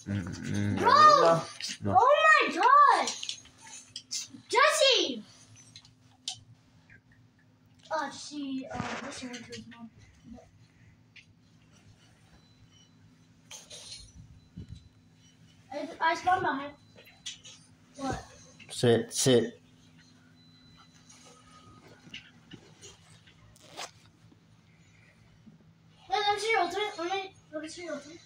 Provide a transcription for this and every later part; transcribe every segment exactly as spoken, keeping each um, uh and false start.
Mm, Bro! no, no. Oh my god! Jesse! Oh, she, uh, Jesse went to his mom. I, I spawned behind. What? Sit, sit. Yeah, let me see your ultimate. Let me, let me see your ultimate.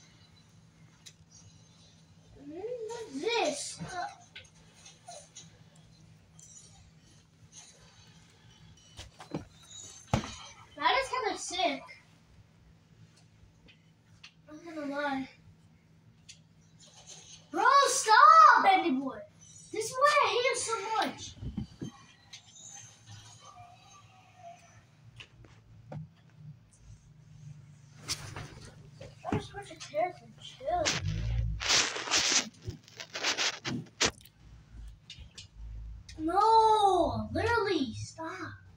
What's this? Uh, that is kind of sick. I'm gonna lie. Bro, stop, Bendy boy. This is why I hate him so much. I'm just going to tear and chill. No, literally, stop.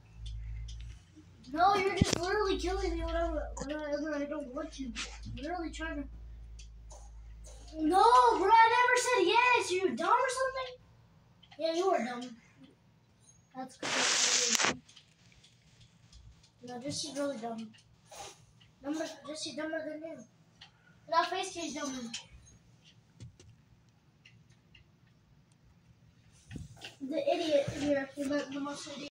No, you're just literally killing me whenever, whenever I don't want to. I'm literally trying to. No, bro, I never said yes. You dumb or something? Yeah, you are dumb. That's good. No, Jesse's really dumb. Dumber, Jesse's dumber than you. That face cage dumber. The idiot here, the, the most idiot.